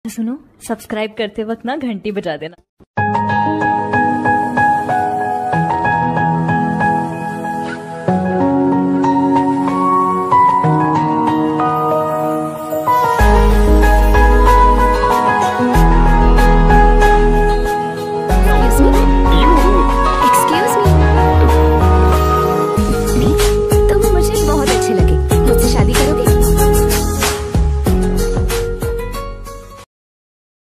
सुनो, सब्सक्राइब करते वक्त ना घंटी बजा देना।